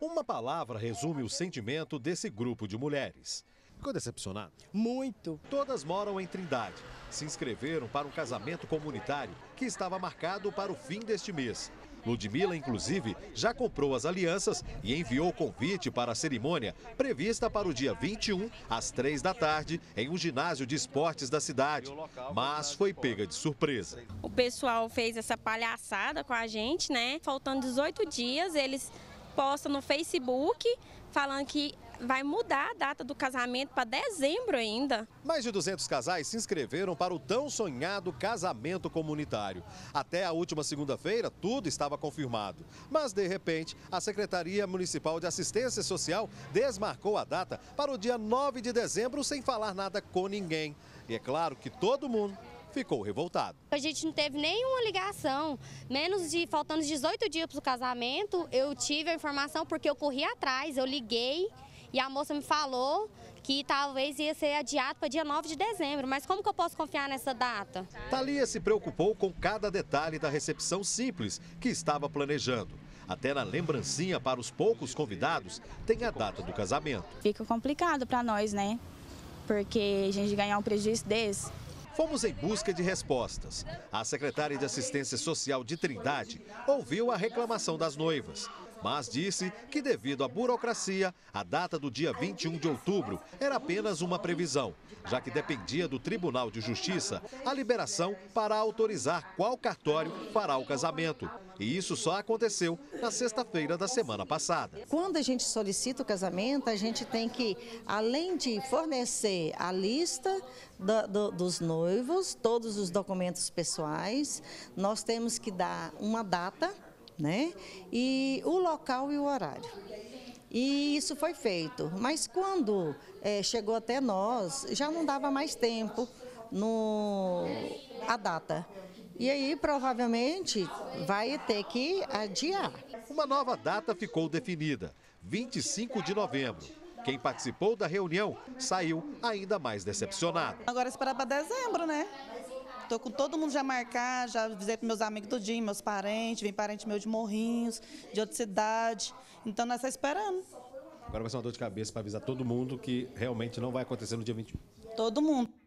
Uma palavra resume o sentimento desse grupo de mulheres. Ficou decepcionado? Muito. Todas moram em Trindade. Se inscreveram para um casamento comunitário que estava marcado para o fim deste mês. Ludmila, inclusive, já comprou as alianças e enviou o convite para a cerimônia prevista para o dia 21, às 3 da tarde, em um ginásio de esportes da cidade. Mas foi pega de surpresa. O pessoal fez essa palhaçada com a gente, né? Faltando 18 dias, eles postam no Facebook falando que vai mudar a data do casamento para dezembro ainda. Mais de 200 casais se inscreveram para o tão sonhado casamento comunitário. Até a última segunda-feira, tudo estava confirmado. Mas, de repente, a Secretaria Municipal de Assistência Social desmarcou a data para o dia 9 de dezembro sem falar nada com ninguém. E é claro que todo mundo ficou revoltado. A gente não teve nenhuma ligação, faltando 18 dias para o casamento, eu tive a informação porque eu corri atrás, eu liguei e a moça me falou que talvez ia ser adiado para dia 9 de dezembro, mas como que eu posso confiar nessa data? Thalia se preocupou com cada detalhe da recepção simples que estava planejando. Até na lembrancinha para os poucos convidados tem a data do casamento. Fica complicado para nós, né? Porque a gente ganhar um prejuízo desse. Fomos em busca de respostas. A secretária de Assistência Social de Trindade ouviu a reclamação das noivas, mas disse que, devido à burocracia, a data do dia 21 de outubro era apenas uma previsão, já que dependia do Tribunal de Justiça a liberação para autorizar qual cartório fará o casamento. E isso só aconteceu na sexta-feira da semana passada. Quando a gente solicita o casamento, a gente tem que, além de fornecer a lista dos noivos, todos os documentos pessoais, nós temos que dar uma data, né? E o local e o horário. E isso foi feito, mas quando chegou até nós, já não dava mais tempo a data. E aí, provavelmente, vai ter que adiar. Uma nova data ficou definida, 25 de novembro. Quem participou da reunião saiu ainda mais decepcionado. Agora esperar para dezembro, né? Tô com todo mundo já marcar, já avisei para meus amigos tudinho, meus parentes, vem parente meu de Morrinhos, de outra cidade. Então nós estamos esperando. Agora vai ser uma dor de cabeça para avisar todo mundo que realmente não vai acontecer no dia 21. Todo mundo.